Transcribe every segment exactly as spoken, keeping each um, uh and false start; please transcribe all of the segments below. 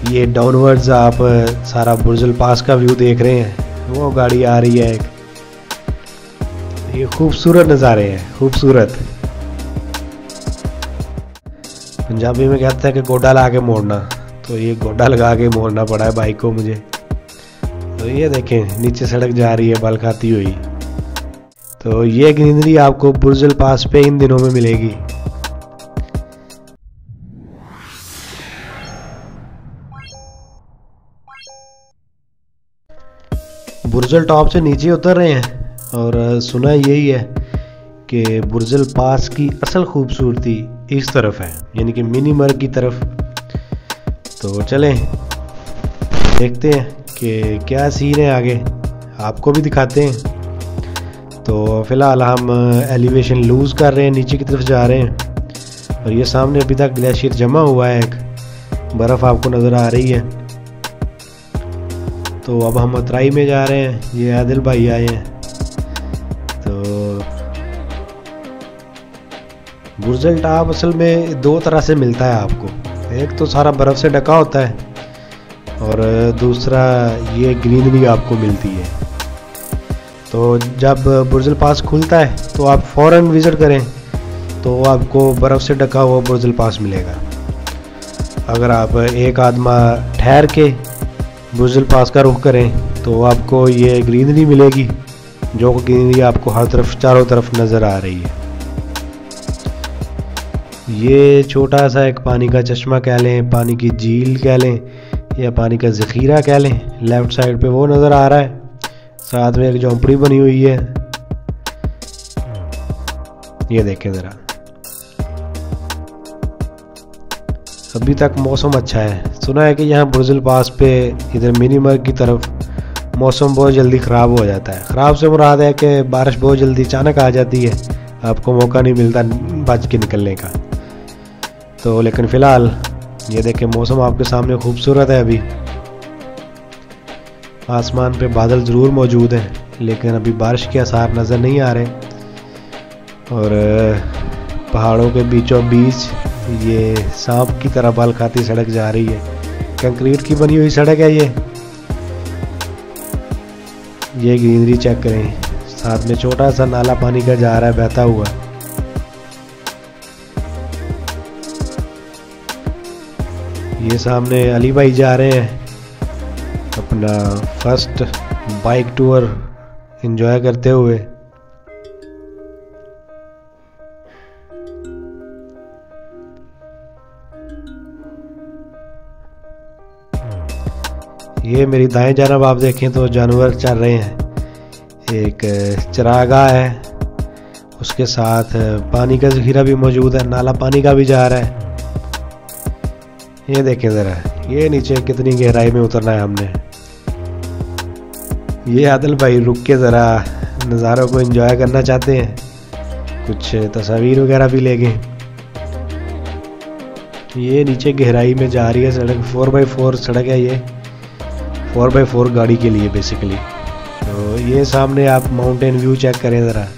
ये डाउनवर्ड्स आप सारा बुर्जुल पास का व्यू देख रहे हैं। वो गाड़ी आ रही है एक, ये खूबसूरत नज़ारे हैं, खूबसूरत। पंजाबी में कहते हैं कि गोडा लगा के मोड़ना, तो ये गोडा लगा के मोड़ना पड़ा है बाइक को मुझे। तो ये देखें नीचे सड़क जा रही है बल खाती हुई। तो ये ग्रीनरी आपको बुर्जुल पास पे इन दिनों में मिलेगी। बुर्जुल टॉप से नीचे उतर रहे हैं और सुना यही है कि बुर्जुल पास की असल खूबसूरती इस तरफ है, यानी कि मिनीमर्ग की तरफ। तो चलें देखते हैं कि क्या सीन है, आगे आपको भी दिखाते हैं। तो फिलहाल हम एलिवेशन लूज़ कर रहे हैं, नीचे की तरफ जा रहे हैं और ये सामने अभी तक ग्लेशियर जमा हुआ है, एक बर्फ़ आपको नज़र आ रही है। तो अब हम उतराई में जा रहे हैं, ये आदिल भाई आए हैं। तो बुर्जुल टॉप असल में दो तरह से मिलता है आपको, एक तो सारा बर्फ़ से ढका होता है और दूसरा ये ग्रीनरी आपको मिलती है। तो जब बुर्जुल पास खुलता है तो आप फ़ौरन विज़िट करें तो आपको बर्फ़ से ढका हुआ बुर्जुल पास मिलेगा। अगर आप एक आदमा ठहर के बुर्जुल पास का रुख करें तो आपको ये ग्रीनरी मिलेगी, जो ग्रीनरी आपको हर तरफ चारों तरफ नज़र आ रही है। ये छोटा सा एक पानी का चश्मा कह लें, पानी की झील कह लें या पानी का ज़ख़ीरा कह लें, लेफ़्ट साइड पे वो नज़र आ रहा है। साथ में एक झोंपड़ी बनी हुई है, ये देखें ज़रा। अभी तक मौसम अच्छा है। सुना है कि यहाँ बुर्जुल पास पे इधर मिनीमर्ग की तरफ मौसम बहुत जल्दी ख़राब हो जाता है। ख़राब से मुराद है कि बारिश बहुत जल्दी अचानक आ जाती है, आपको मौका नहीं मिलता बच के निकलने का। तो लेकिन फ़िलहाल ये देखें मौसम आपके सामने खूबसूरत है। अभी आसमान पे बादल ज़रूर मौजूद हैं लेकिन अभी बारिश के आसार नज़र नहीं आ रहे। और पहाड़ों के बीचों बीच ये सांप की तरह बाल खाती सड़क जा रही है, कंक्रीट की बनी हुई सड़क है ये। ये ग्रीनरी चेक करें, साथ में छोटा सा नाला पानी का जा रहा है बहता हुआ। ये सामने अली भाई जा रहे हैं अपना फर्स्ट बाइक टूर एंजॉय करते हुए। ये मेरी दाएं जानब आप देखें तो जानवर चल रहे हैं, एक चरागाह है, उसके साथ पानी का ज़ख़ीरा भी मौजूद है, नाला पानी का भी जा रहा है। ये देखें ज़रा, ये नीचे कितनी गहराई में उतरना है हमने। ये आदिल भाई रुक के ज़रा नज़ारों को एंजॉय करना चाहते हैं, कुछ तस्वीर वगैरह भी ले गए। ये नीचे गहराई में जा रही है सड़क, फोर बाई फोर सड़क है ये, फोर बाई फोर गाड़ी के लिए बेसिकली। तो ये सामने आप माउंटेन व्यू चेक करें ज़रा।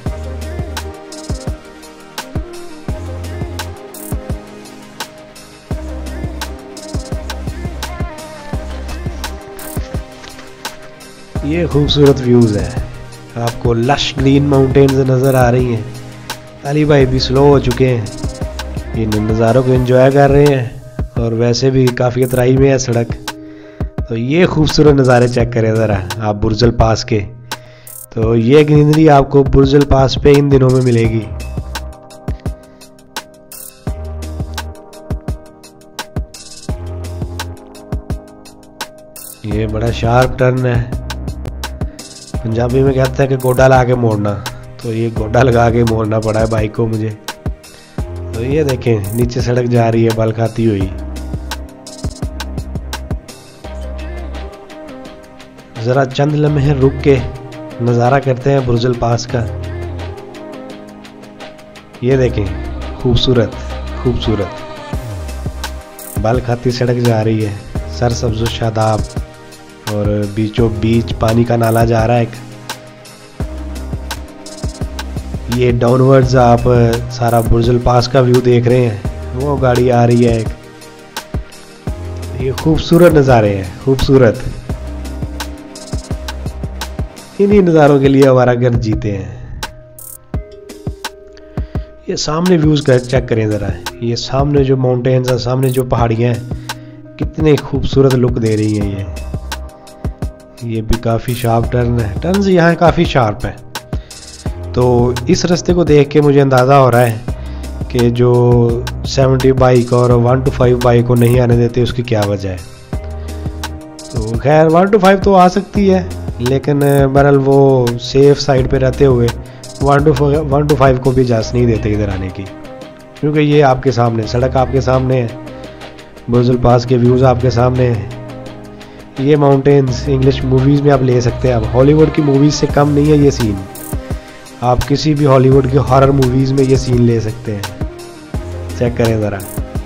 ये खूबसूरत व्यूज़ है, आपको लश ग्रीन माउंटेन्स नज़र आ रही हैं। अली भाई भी स्लो हो चुके हैं, इन नज़ारों को एंजॉय कर रहे हैं और वैसे भी काफ़ी उतराई में है सड़क। तो ये खूबसूरत नज़ारे चेक करें ज़रा आप बुर्जुल पास के। तो ये ग्रीनरी आपको बुर्जुल पास पे इन दिनों में मिलेगी। ये बड़ा शार्प टर्न है, पंजाबी में कहते हैं कि गोडा लगा के मोड़ना, तो ये गोडा लगा के मोड़ना पड़ा है बाइक को मुझे। तो ये देखें नीचे सड़क जा रही है बल खाती हुई। ज़रा चंद लम्हे रुक के नज़ारा करते हैं बुर्जुल पास का। ये देखें खूबसूरत खूबसूरत बल खाती सड़क जा रही है, सरसब्ज़ शादाब और बीचों बीच पानी का नाला जा रहा है एक। ये डाउनवर्ड्स आप सारा बुर्जुल पास का व्यू देख रहे हैं। वो गाड़ी आ रही है एक, ये खूबसूरत नज़ारे हैं, खूबसूरत। इन्हीं नज़ारों के लिए हमारा घर जीते हैं। ये सामने व्यूज़ कर चेक करें ज़रा, ये सामने जो माउंटेन्स हैं, सामने जो पहाड़ियाँ हैं, कितने खूबसूरत लुक दे रही हैं ये ये भी काफ़ी शार्प टर्न है, टर्न्स यहाँ काफ़ी शार्प है। तो इस रास्ते को देख के मुझे अंदाज़ा हो रहा है कि जो सेवेंटी बाइक और वन टू फाइव बाइक को नहीं आने देते उसकी क्या वजह है। तो खैर वन टू फाइव तो आ सकती है, लेकिन बहरहाल वो सेफ साइड पे रहते हुए one two one two five को भी इजाज़त नहीं देते इधर आने की, क्योंकि ये आपके सामने सड़क आपके सामने है, बुर्जुल पास के व्यूज़ आपके सामने हैं। ये माउंटेन्स इंग्लिश मूवीज़ में आप ले सकते हैं, आप हॉलीवुड की मूवीज़ से कम नहीं है ये सीन। आप किसी भी हॉलीवुड की हॉरर मूवीज़ में ये सीन ले सकते हैं, चेक करें ज़रा।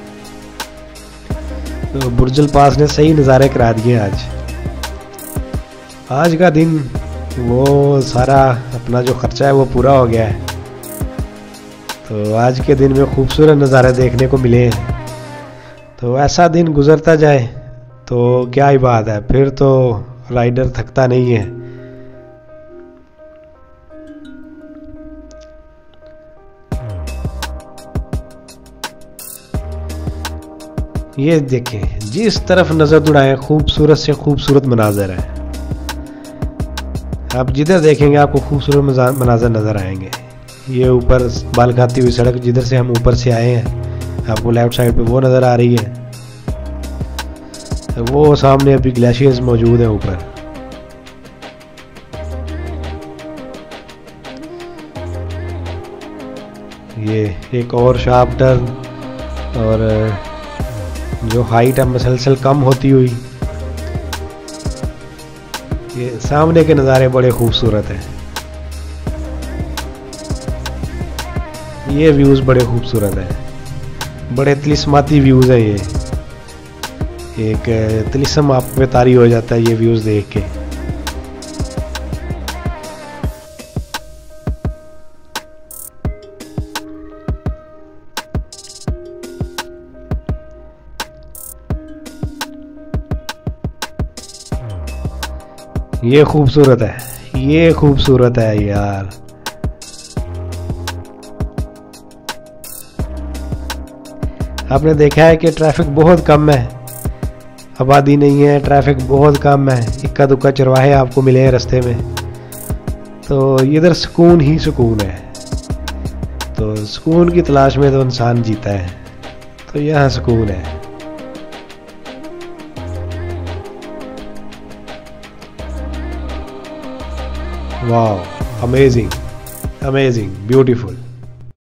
तो बुर्जुल पास ने सही नज़ारे करा दिए आज। आज का दिन वो सारा अपना जो ख़र्चा है वो पूरा हो गया है। तो आज के दिन में खूबसूरत नज़ारे देखने को मिले हैं। तो ऐसा दिन गुज़रता जाए तो क्या ही बात है, फिर तो राइडर थकता नहीं है। ये देखें, जिस तरफ नज़र दौड़ाएं खूबसूरत से खूबसूरत मनाजर है। आप जिधर देखेंगे आपको खूबसूरत मनाजर नज़र आएंगे। ये ऊपर बाल खाती हुई सड़क जिधर से हम ऊपर से आए हैं, आपको लेफ्ट साइड पे वो नज़र आ रही है। वो सामने अभी ग्लेशियर्स मौजूद हैं ऊपर। ये एक और शार्प टर्न, और जो हाइट है मसलसल कम होती हुई। ये सामने के नज़ारे बड़े खूबसूरत हैं, ये व्यूज़ बड़े खूबसूरत हैं, बड़े तिलिस्माती व्यूज़ हैं। ये एक तिलिस्म आप पे तारी हो जाता है ये व्यूज़ देख के। ये खूबसूरत है, ये खूबसूरत है यार। आपने देखा है कि ट्रैफिक बहुत कम है, आबादी नहीं है, ट्रैफिक बहुत कम है, इक्का दुक्का चरवाहे आपको मिले हैं रास्ते में। तो इधर सुकून ही सुकून है। तो सुकून की तलाश में तो इंसान जीता है, तो यहाँ सुकून है। वाह, अमेजिंग, अमेजिंग, ब्यूटीफुल।